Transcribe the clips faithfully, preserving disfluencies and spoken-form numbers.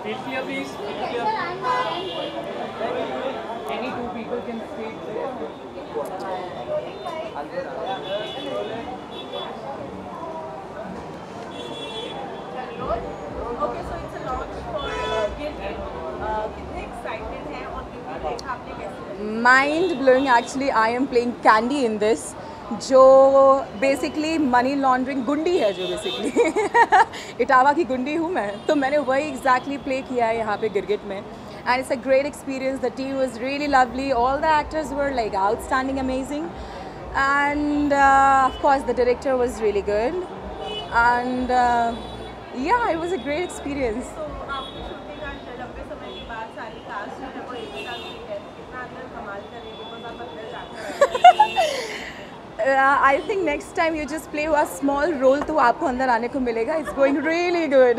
Feel clear, please. Feel clear. Any two people can stay there. Okay, so it's a launch for uh, Gilgit. Uh, कितने excited हैं और Gilgit देखा आपने कैसे? Mind blowing actually. I am playing Candy in this. जो basically money laundering गुंडी है, जो बेसिकली इटावा की गुंडी हूँ मैं, तो मैंने वही एग्जैक्टली प्ले किया है यहाँ पे गिरगिट में. And it's a great experience. The team was really lovely. All the actors were like outstanding, amazing. And of course the director was really good. And yeah it was a great experience. तो आपकी shooting आज लंबे समय के बाद सारी cast जो है वो एक साथ हुई है, कितना अंदर कमाल कर रही है, बिकॉज आप अंदर जाकर Uh, I think next time you just play a small role तो आपको अंदर आने को मिलेगा. It's going really good.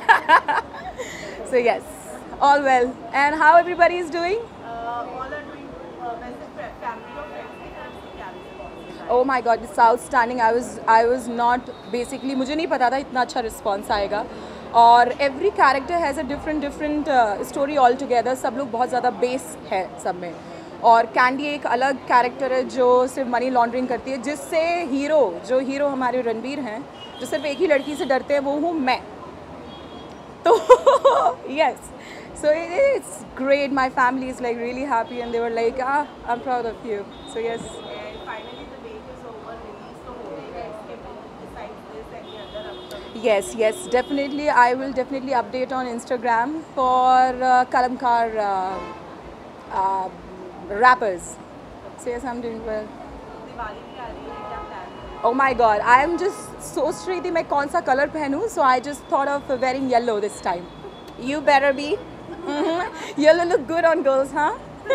So yes, all well. And how everybody is doing? all are doing वैसे फैमिली और फ्रेंड्स की तरफ से क्या response? Oh my God, it's outstanding. I was I was not basically मुझे नहीं पता था इतना अच्छा रिस्पॉन्स आएगा. और every character has a different different uh, story altogether. सब लोग बहुत ज़्यादा बेस है सब में. और कैंडी एक अलग कैरेक्टर है जो सिर्फ मनी लॉन्ड्रिंग करती है, जिससे हीरो जो हीरो हमारे रणबीर हैं, जो सिर्फ एक ही लड़की से डरते हैं, वो हूँ मैं. तो yes, so it's great. My family is like really happy and they were like ah I am proud of you. So yes. Finally the wait is over, release तो हो गई है. इसके besides this any other upcoming? Yes, yes, definitely. I will definitely update on Instagram for uh, Kalamkar uh, uh, rappers. So yes, I'm doing well. Diwali भी आ रही है, क्या प्लान है? Oh my God, I am just so straight थी मैं कौन सा कलर पहनूं. So I just thought of wearing yellow this time. You better be. Mm-hmm. Yellow look good on girls, huh?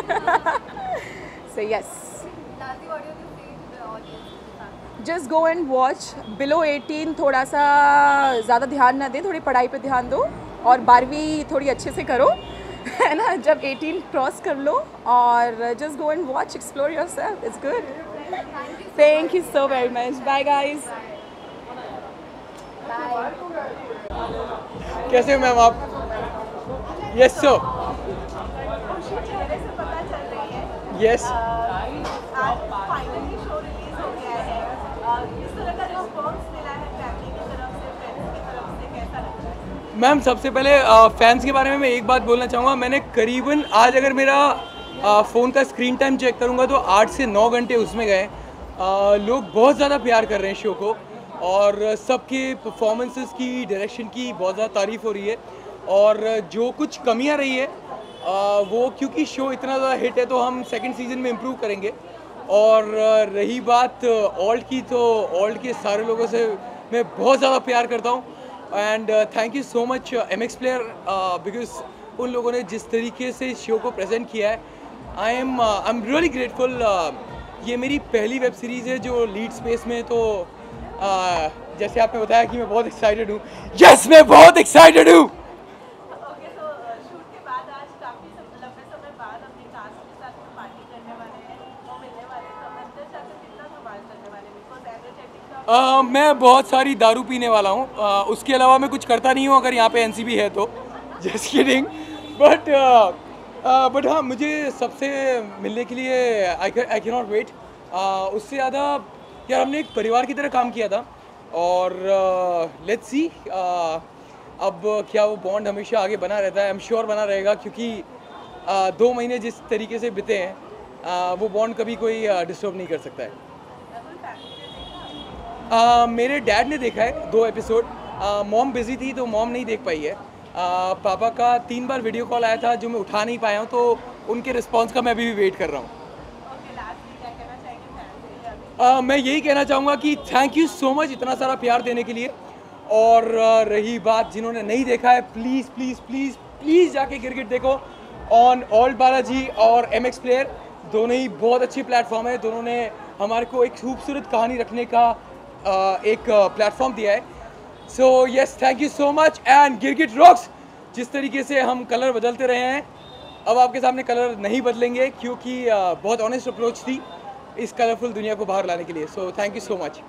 So yes. Nati, what do you say to the audience? Just go and watch. Below eighteen थोड़ा सा ज़्यादा ध्यान ना दे, थोड़ी पढ़ाई पे ध्यान दो और बारहवीं थोड़ी अच्छे से करो, है ना. जब eighteen क्रॉस कर लो और just go and watch, explore yourself. It's good. Thank you so very much. Bye guys. कैसे हो मैम आप? Yes sir. खुशी चेहरे से पता चल रही है. यस. आज फाइनली शो रिलीज हो गया है. किस तरह का रिस्पॉन्स मिला है फैमिली की तरफ से, फ्रेंड्स की तरफ से, कैसा लग रहा है? मैम सबसे पहले फैंस के बारे में मैं एक बात बोलना चाहूँगा. मैंने करीबन आज अगर मेरा फ़ोन का स्क्रीन टाइम चेक करूँगा तो आठ से नौ घंटे उसमें गए. लोग बहुत ज़्यादा प्यार कर रहे हैं शो को और सबके परफॉर्मेंसेस की, डायरेक्शन की बहुत ज़्यादा तारीफ़ हो रही है. और जो कुछ कमियाँ रही है आ, वो क्योंकि शो इतना ज़्यादा हिट है तो हम सेकंड सीज़न में इम्प्रूव करेंगे. और रही बात ऑल्ट की, तो ऑल्ट के सारे लोगों से मैं बहुत ज़्यादा प्यार करता हूँ. And thank you so much M X player, because उन लोगों ने जिस तरीके से इस शो को प्रेजेंट किया है, I am I am really grateful. ये मेरी पहली वेब सीरीज़ है जो लीड स्पेस में, तो uh, जैसे आपने बताया कि मैं बहुत एक्साइटेड हूँ. यस, मैं बहुत एक्साइटेड हूँ. ओके, तो शूट के बाद आज काफी लंबे समय बाद अपने कास्ट के साथ पार्टी करने वाले हैं, वो मिलने वाले हैं, तो अंदर जाकर कितना धमाल करने वाले हैं? बिकॉज एनर्जेटिक का Uh, मैं बहुत सारी दारू पीने वाला हूँ. uh, उसके अलावा मैं कुछ करता नहीं हूँ अगर यहाँ पे एनसीबी है तो. Just kidding. बट बट हाँ, मुझे सबसे मिलने के लिए I I can not wait. उससे ज़्यादा यार हमने एक परिवार की तरह काम किया था और लेट्स सी अब क्या वो बॉन्ड हमेशा आगे बना रहता है. आई एम श्योर बना रहेगा क्योंकि uh, दो महीने जिस तरीके से बीते हैं uh, वो बॉन्ड कभी कोई डिस्टर्ब uh, नहीं कर सकता है. uh, मेरे डैड ने देखा है दो एपिसोड. मॉम बिजी थी तो मॉम नहीं देख पाई है. uh, पापा का तीन बार वीडियो कॉल आया था जो मैं उठा नहीं पाया हूँ, तो उनके रिस्पांस का मैं अभी भी वेट कर रहा हूँ. uh, मैं यही कहना चाहूँगा कि थैंक यू सो मच इतना सारा प्यार देने के लिए. और uh, रही बात जिन्होंने नहीं देखा है, प्लीज़ प्लीज़ प्लीज़ प्लीज़ जाके गिरगिट देखो ऑन ऑल्ट बालाजी और एम एक्स प्लेयर. दोनों ही बहुत अच्छे प्लेटफॉर्म है. दोनों ने हमारे को एक खूबसूरत कहानी रखने का uh, एक प्लेटफॉर्म uh, दिया है. So yes, thank you so much and Girgit rocks. जिस तरीके से हम कलर बदलते रहे हैं, अब आपके सामने कलर नहीं बदलेंगे क्योंकि uh, बहुत ऑनेस्ट अप्रोच थी इस कलरफुल दुनिया को बाहर लाने के लिए. So thank you so much.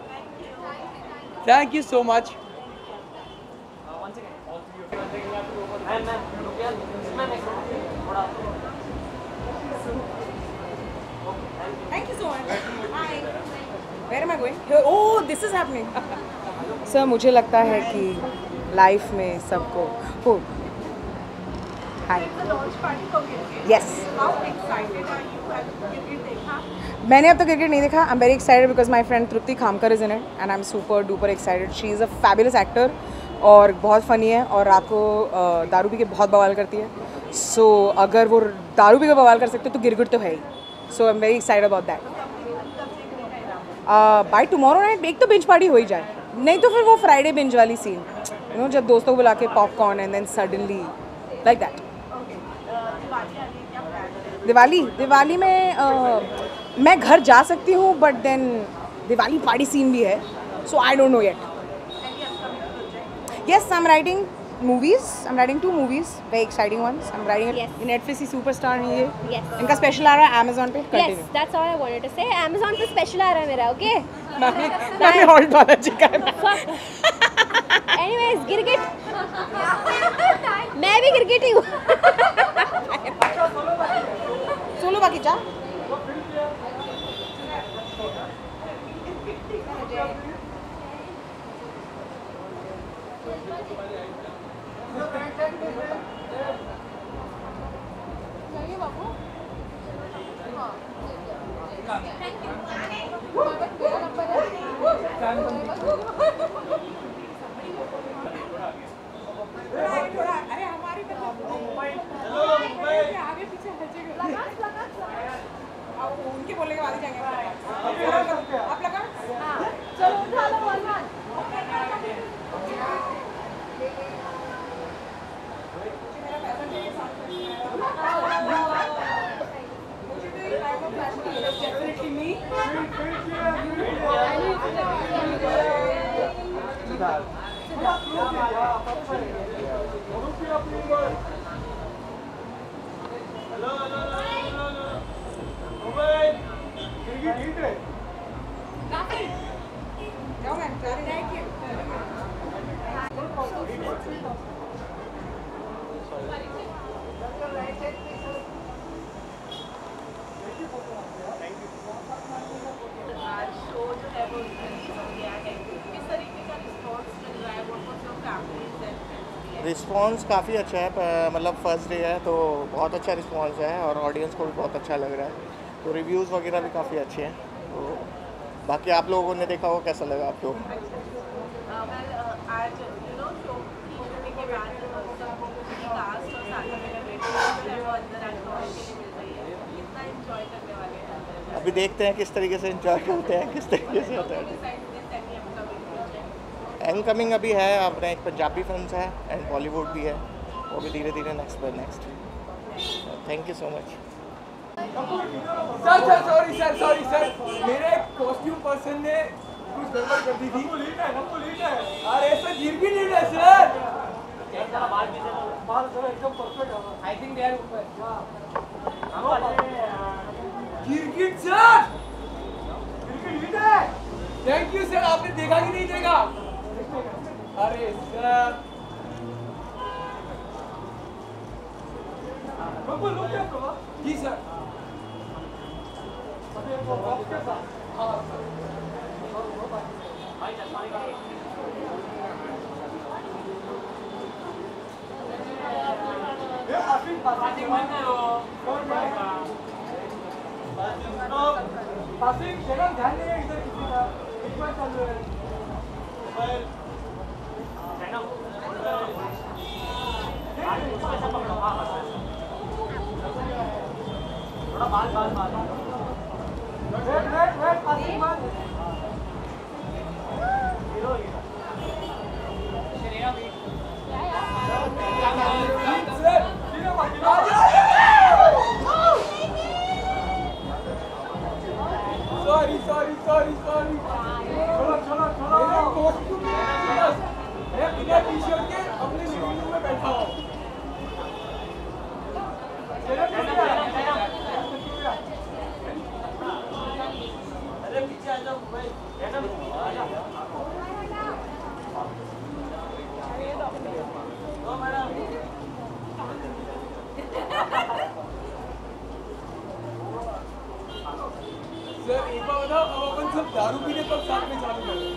Thank you so much. Once again, all three of you are taking out to over. Thank you so much. Hi. Where am I going? Here. Oh, this is happening. Sir मुझे लगता है कि life में सबको हो hi yes मैंने अब तक क्रिकेट नहीं देखा. I am very excited because my friend Tripti Khamkar is in it and I am super duper excited. She is a fabulous actor और बहुत फ़नी है और रात को दारू पी के बहुत बवाल करती है. सो so, अगर वो दारू पी के बवाल कर सकते तो गिरगिट तो है ही. So I am very excited about that. By tomorrow night एक तो बिंज पार्टी हो ही जाए, नहीं तो फिर वो फ्राइडे बिंज वाली सीन यू नो जब दोस्तों को बुला के popcorn and then suddenly like that. Diwali Diwali में uh, मैं घर जा सकती हूँ but then Diwali party scene भी है. So I don't know yet. Yes I am writing movies. I am writing two movies very exciting ones. I am writing Yes. Netflix की superstar है ये. Yes. इनका स्पेशल आ रहा है अमेजोन पे. Yes, continue. that's all I wanted to say. Amazon पे special आ रहा है मेरा, okay? मैं हॉल्ट वाला चिका है. Anyways, गिरगिट. मैं भी गिरगिट ही हूँ. सोलो बाकी चा. अरे हमारी आगे पीछे उनके बोलने के बाद ही जाएंगे. आप लगा चलो उठा लो वन डेफिनेटली मी. आज शो जो है वो रिलीज हो गया है, किस तरीके का रिस्पॉन्स मिल रहा है, वो जो फैमिलीज है? रिस्पॉन्स काफ़ी अच्छा है. प- मतलब फर्स्ट डे है तो बहुत अच्छा रिस्पॉन्स है और ऑडियंस को भी बहुत अच्छा लग रहा है. तो रिव्यूज़ वगैरह भी काफ़ी अच्छे हैं. तो बाकी आप लोगों ने देखा हो कैसा लगा आपको? वेल आज यू नो शो होने के बाद सबको कास्ट और साथ में रेटिंग जो है वो अंदर एक्टर्स के लिए मिल रही है. कितना एंजॉय करने वाले हैं अंदर? अभी देखते हैं किस तरीके से इंजॉय करते हैं, किस तरीके से होता है. एनकमिंग अभी है अपने एक पंजाबी फिल्म है एंड बॉलीवुड भी है, वो भी धीरे धीरे next by next. Thank you so much. Sir sir sorry sir sorry sir मेरे कॉस्ट्यूम पर्सन ने कुछ गड़बड़ कर दी थी. हमको लीड है हमको लीड है. अरे सर गिरगिट लीड है सर. बाल सर एकदम परफेक्ट है. आई थिंक दे आर ऊपर. गिरगिट सर गिरगिट लीड है. Thank you sir. आपने देखा कि नहीं देखा? अरे sir ji sir. Passing channel ध्यान नहीं है इधर किसी का. एक बार चालू है. थोड़ा बाल बाल बाल वेट वेट वेट पासिंग बाल हीरो हीरो श्रेया भी सॉरी सॉरी सॉरी सॉरी. चलो चलो चलो. मैं बिना टी शर्ट के अपने लिविंग रूम में बैठा हूँ. सर एक बार बताओ, अब अपन सब दारू पीने कब साथ में चालू करें?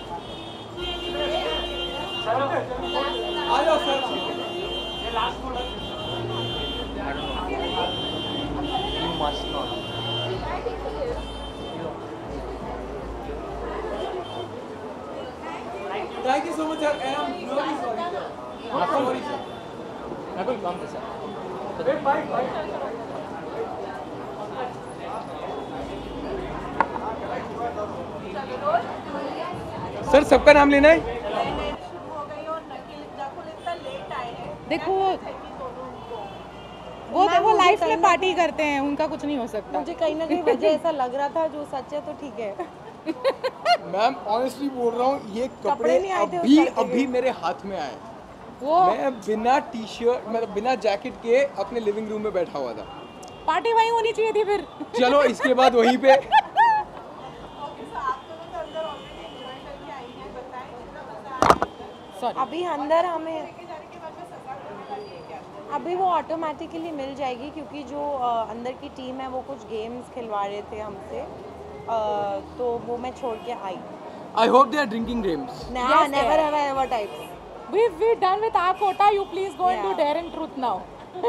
आ जाओ सर। ये last You must not. Thank you so much, sir. And I'm really sorry, sir. I'm sorry, sir. Nakul, come this sir. Wait, bye, bye. Sir सबका नाम लेना है? शुरू हो गई और नकिल नकुल इतना लेट आए हैं। देखो दोनों वो वो लाइफ में पार्टी करते हैं, उनका कुछ नहीं हो सकता। मुझे कहीं ना कहीं वजह ऐसा लग रहा था, जो सच है तो ठीक है। मैम ऑनेस्टली बोल रहा हूँ, ये कपड़े कपड़े नहीं आए थे उस अभी लड़के के। अभी मेरे हाथ में आए। वो मैं बिना टी शर्ट मतलब बिना जैकेट के अपने लिविंग रूम में बैठा हुआ था। पार्टी वहीं होनी चाहिए थी फिर। चलो इसके बाद वहीं पे अभी अंदर हमें अभी वो ऑटोमेटिकली मिल जाएगी, क्योंकि जो अ, अंदर की टीम है वो कुछ गेम्स खिलवा रहे थे हमसे, अ, तो वो मैं छोड़ के आई। I hope they are drinking dreams. ना Yes, never they are. Ever ever types. We we done with our quota. You please go into Yeah. Dare and Truth now.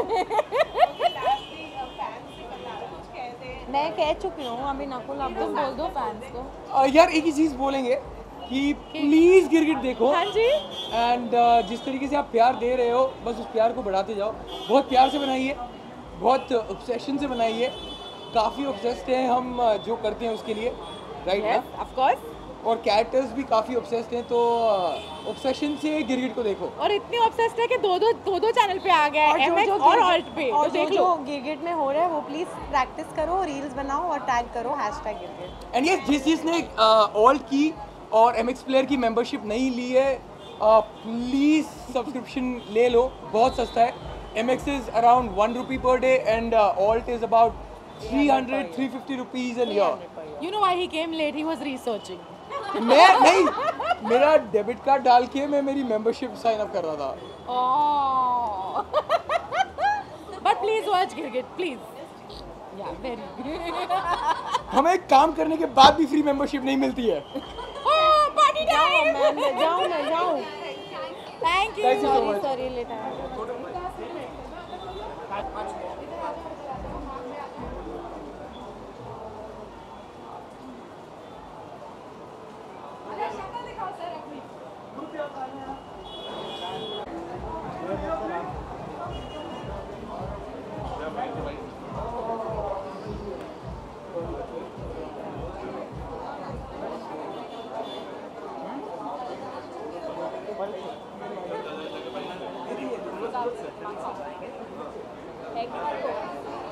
मैं कह चुकी हूँ अभी, नकुल आप तुम बोल दो फैंस को। यार एक ही चीज बोलेंगे कि प्लीज गिरगिट देखो। हाँ जी। एंड जिस तरीके से आप प्यार दे रहे हो, बस उस प्यार को बढ़ाते जाओ। बहुत प्यार से बनाइए, बहुत ऑब्सेशन से बनाइए। काफ़ी ऑब्सेस्ड हैं हम uh, जो करते हैं उसके लिए, राइट Yes, ना? of course. और कैरेक्टर्स भी काफ़ी ऑब्सेस्ड हैं, तो ऑब्सेशन से गिरगिट को देखो। और इतनी ऑब्सेस्ड है कि दो दो दो दो चैनल पे आ गया और है, जो एमएक्स जो और गिरगिट- ऑल्ट पे। और तो जो देख जो लो। गिरगिट में हो रहा है वो प्लीज प्रैक्टिस करो, रील्स बनाओ और टैग करो हैशटैग गिरगिट। एंड ये जिस जिसने ऑल्ट की और एम एक्स प्लेयर की मेंबरशिप नहीं ली है, प्लीज़ सब्सक्रिप्शन ले लो, बहुत सस्ता है। M X is around one rupee per day and Alt is about three hundred three fifty rupees an year. You know why he came late? He was researching. मैं नहीं, मेरा डेबिट कार्ड डाल के मैं मेरी मेंबरशिप साइन अप कर रहा था। Oh. But please watch Girgit, please. Yeah, very. हमें काम करने के बाद भी फ्री मेंबरशिप नहीं मिलती है। Oh, party time! मैं जाऊँ मैं जाऊँ Thank you. Thank you so sorry much. Sorry late आया। Egg